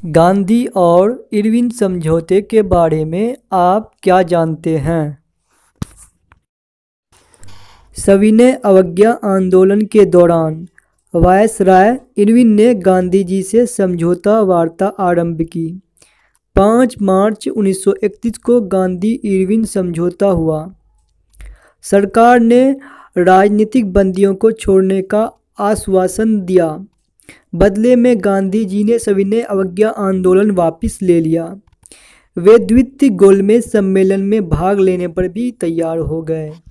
गांधी और इरविन समझौते के बारे में आप क्या जानते हैं? सविनय अवज्ञा आंदोलन के दौरान वायसराय इरविन ने गांधी जी से समझौता वार्ता आरंभ की। 5 मार्च 1931 को गांधी इरविन समझौता हुआ। सरकार ने राजनीतिक बंदियों को छोड़ने का आश्वासन दिया। बदले में गांधी जी ने सविनय अवज्ञा आंदोलन वापस ले लिया। वे द्वितीय गोलमेज सम्मेलन में भाग लेने पर भी तैयार हो गए।